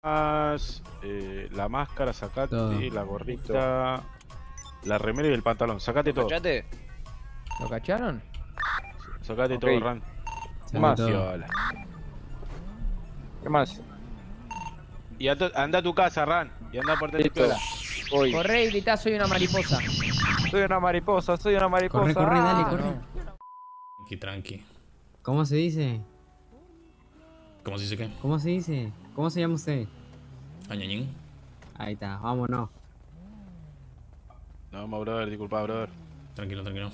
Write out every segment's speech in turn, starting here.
La máscara, sacate, Todo. la gorrita, la remera y el pantalón. Sacate todo. ¿Cachate? ¿Lo cacharon? Sacate Ok. todo, Ran. Sabe Más. todo. Piola. ¿Qué más? Y anda a tu casa, Ran. Y anda por Listo. piola. Voy. Corre y gritá, soy una mariposa. Soy una mariposa, soy una mariposa. Corre, corre, dale, Ah, corre. no. Tranqui, tranqui. ¿Cómo se dice? ¿Cómo se dice qué? ¿Cómo se dice? ¿Cómo se llama usted? Añañín. Ahí está, vámonos. No, brother, disculpa, brother. Tranquilo, tranquilo.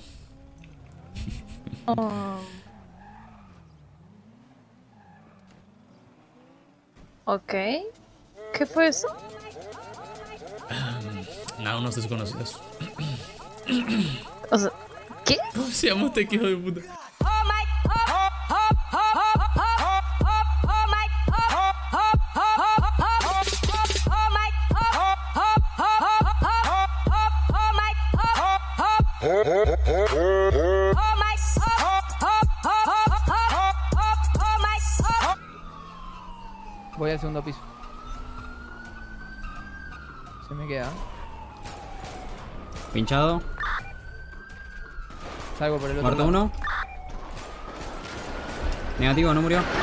Ok. ¿Qué fue eso? Nada, unos desconocidos. O sea, ¿qué? ¿Cómo se llama usted, hijo de puta? Voy al segundo piso. Se me queda. Pinchado. Salgo por el otro Muerto lado. uno. Negativo, no murió.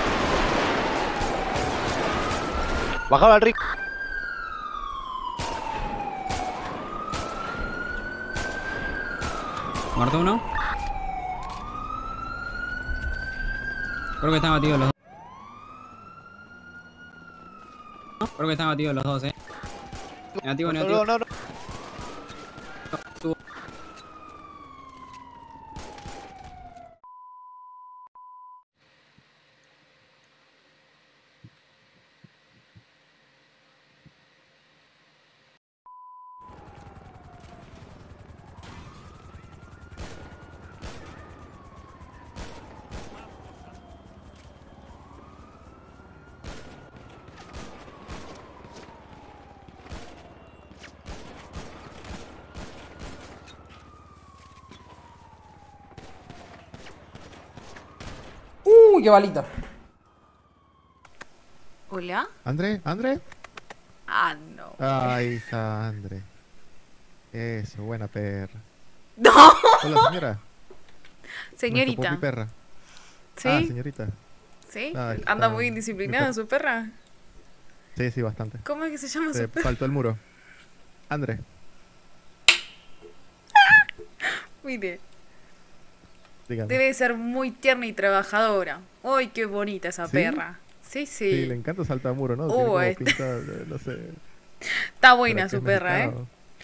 Bajaba el rico. Muerto uno. Creo que están batidos los dos. Creo que están batidos los dos, Negativo, negativo. No. ¡Uy, qué balita! ¿Hola? ¿André? ¿André? Ah, no. Ay, André. Eso, buena perra. ¡No! Hola, señora. Señorita. Mi perra. ¿Sí? Ah, señorita. ¿Sí? Ay, ¿Anda está- muy indisciplinada mi su perra? Sí, sí, bastante. ¿Cómo es que se llama Se su perra? saltó el muro. André. Mire, Dígame. debe ser muy tierna y trabajadora. ¡Uy, qué bonita esa ¿Sí? perra! Sí, Sí, sí. le encanta saltar muro, ¿no? Tiene como este- pinta de, no sé. Está buena ¿será que su es perra, mexicano?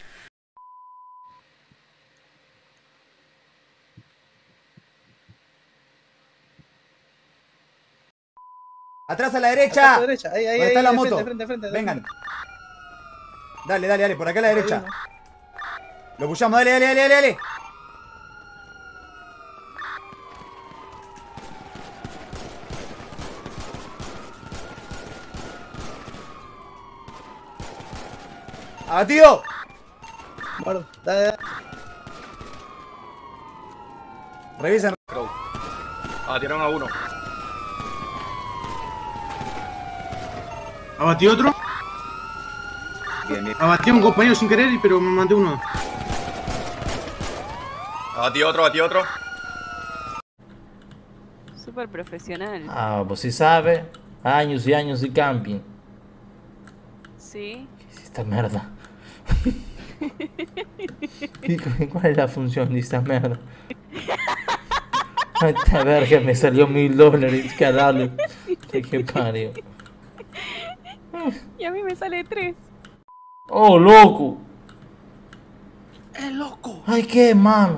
Atrás a la derecha. Ahí, ¿Dónde está la moto? Frente, Vengan. Dale, por acá a la derecha. Lo pushamos, dale. ¡Abatido! Bueno, dale. Revisen. Tiraron a uno. Abatí otro. Bien. Abatí a un compañero sin querer, pero me mandé uno. Abatí otro. Súper profesional. Ah, você sabe, años y años de camping. Sí. ¿Qué es esta merda? ¿Cuál es la función de esta merda? Esta verga me salió $1000 cada darle. Qué parió. Y a mí me sale 3. Oh, loco. ¡Es loco! Ay, qué, mano.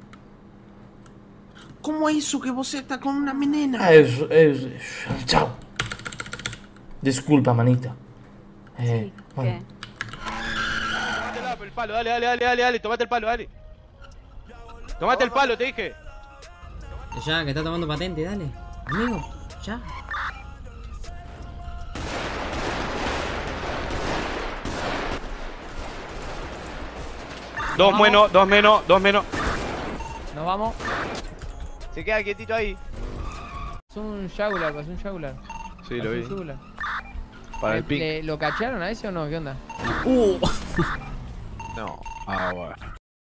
¿Cómo hizo que vos estás con una menina? Ah, chao. Disculpa, manita. Bueno. Tomate el palo, dale. Tomate el palo, dale. Tomate el palo, te dije. Ya, que está tomando patente, dale. Amigo, ya. Dos menos. Nos vamos. Se queda quietito ahí. Es un Jagular, Sí, Es lo un vi. Jagular. Para el ping. ¿Lo cacharon a ese o no? ¿Qué onda? No. Ah, bueno.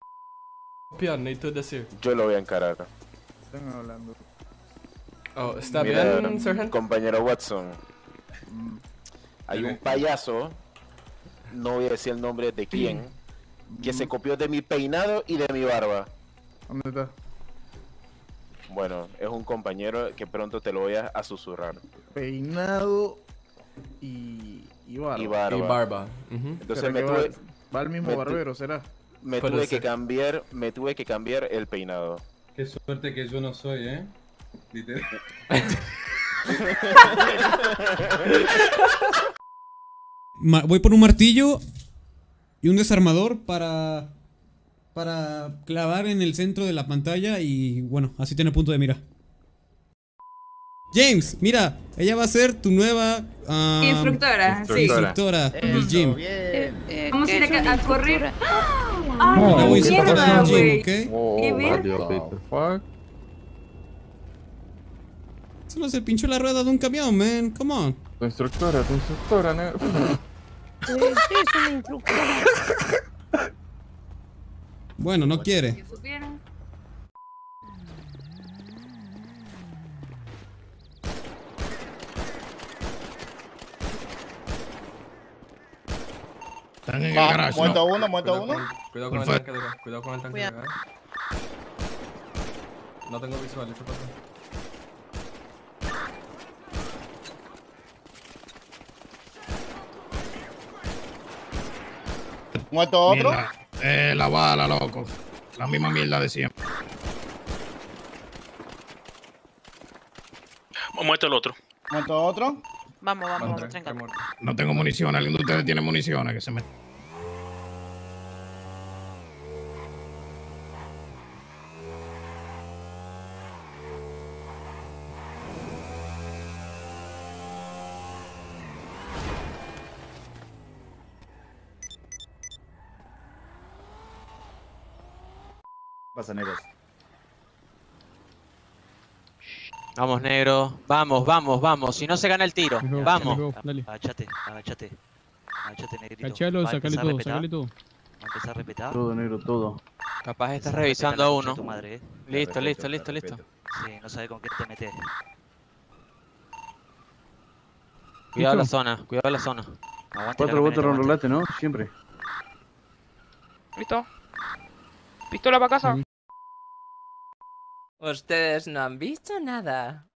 Yo lo voy a encarar. Están hablando. Oh, ¿está bien, Sergeant? Compañero Watson. Hay un payaso, no voy a decir el nombre de quién, que se copió de mi peinado y de mi barba. ¿Dónde está? Bueno, es un compañero que pronto te lo voy a susurrar. Peinado y barba. Y barba. Entonces me tuve... Va al mismo barbero, ¿será? Me tuve que cambiar el peinado. Qué suerte que yo no soy, ¿eh? Literal. Voy por un martillo y un desarmador para clavar en el centro de la pantalla y bueno, así tiene punto de mira. James, mira, ella va a ser tu nueva Instructora. instructora del gym. Vamos a ir a correr. Una buena instructora del gym, ¿ok? ¿Qué fuck? Solo se pinchó la rueda de un camión, man. Come on. Tu instructora, ¿no? Es una instructora. Bueno, no quiere. Están en el garage. Muerto uno. Cuidado con el tanque de acá. Cuidado con el tanque de acá. No tengo visuales, ¿qué pasa? Muerto otro. Mierda. La bala, loco. La misma mierda de siempre. Muerto el otro. Muerto otro. Vamos, tranquilo. No tengo munición. ¿Alguien de ustedes tiene municiones? Que se me... Pasa, negros. Vamos, negro. Vamos. Si no se gana el tiro. Vamos. Agachate, negrito. Cachalo, sacale todo. Va a empezar a repetir. Todo, negro, todo. Capaz estás revisando a uno. Tu madre, Listo. Respeto. Sí, no sabe con qué te metes. Cuidado la zona. Aguante. 4 votos rolate, ¿no? Siempre. ¿Listo? ¿Pistola para casa? Ustedes no han visto nada.